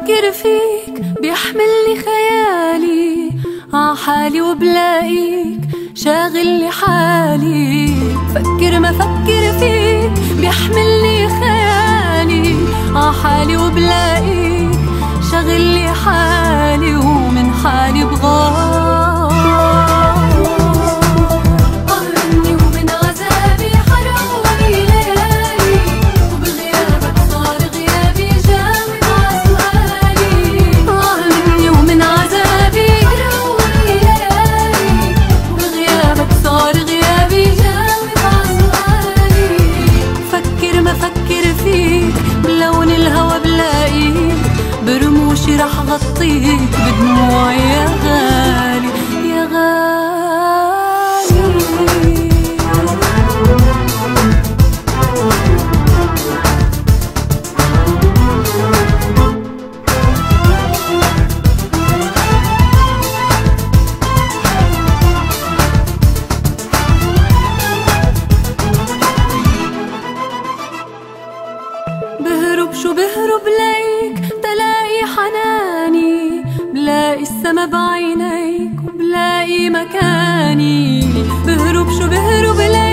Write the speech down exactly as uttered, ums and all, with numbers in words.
فكر فيك بيحملني خيالي عحالي وبلاقيك شاغل حالي. فكر ما فكر فيك بيحملني خيالي عحالي وبلاقيك شاغل حالي ومن حالي بغار. بلون الهوى بلاقيك برموشي رح غطيك بدموعي يا غالي يا غالي. بهرب شو بهرب ليك تلاقي حناني، بلاقي السما بعينيك وبلاقي مكاني. بهرب شو بهرب ليك